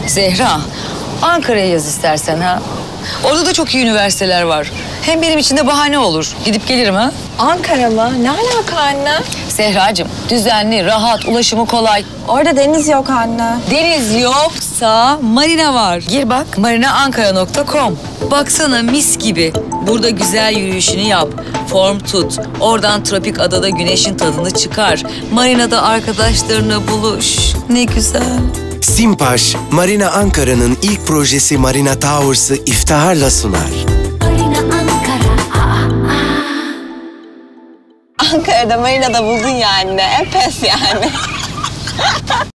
Zehra, Ankara'ya yaz istersen ha. Orada da çok iyi üniversiteler var. Hem benim için de bahane olur. Gidip gelirim ha. Ankara mı? Ne alaka anne? Zehracığım, düzenli, rahat, ulaşımı kolay. Orada deniz yok anne. Deniz yoksa marina var. Gir bak, marinaankara.com. Baksana mis gibi. Burada güzel yürüyüşünü yap. Form tut. Oradan tropik adada güneşin tadını çıkar. Marinada arkadaşlarına buluş. Ne güzel. Simpaş, Marina Ankara'nın ilk projesi Marina Towers'ı iftiharla sunar. Marina Ankara. Ankara'da marinada buldun ya anne. Pes yani.